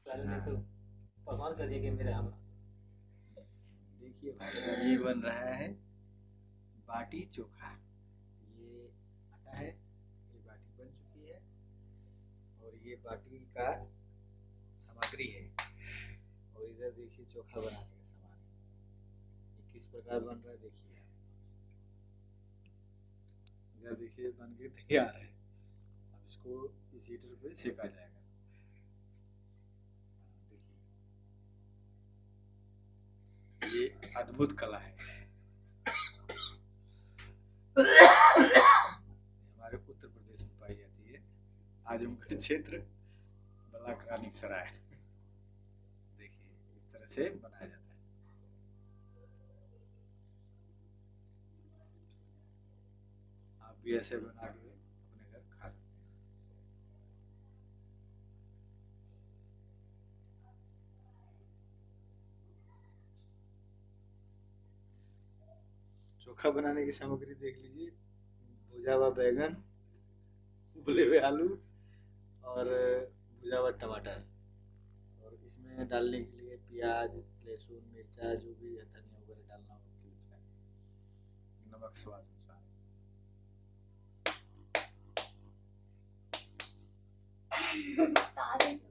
पहले ने तो पसंद कर दिया कि मेरे यहाँ देखिए भाई साहब, ये बन रहा है बाटी चोखा। ये आटा है, ये बाटी बन चुकी है और ये बाटी का सामग्री है। और इधर देखिए चोखा बनाने का सामान, ये किस प्रकार बन रहा है देखिए आप। इधर देखिए बन के तैयार है। अब इसको इस हीटर पे सेका जाएगा। देखिए ये अद्भुत कला है। हमारे उत्तर प्रदेश में पाई जाती है, आजमगढ़ क्षेत्र, बलाक सराय। देखिए इस तरह से बनाया जाता है। आप भी ऐसे बना के अपने घर खा सकते हैं। चोखा बनाने की सामग्री देख लीजिए। भुजा हुआ बैगन, उबले हुए आलू और भुजा हुआ टमाटर, और इसमें डालने के लिए प्याज, लहसुन, मिर्चा, जो भी धनिया वगैरह डालना हो आपकी इच्छा है। नमक स्वाद अनुसार।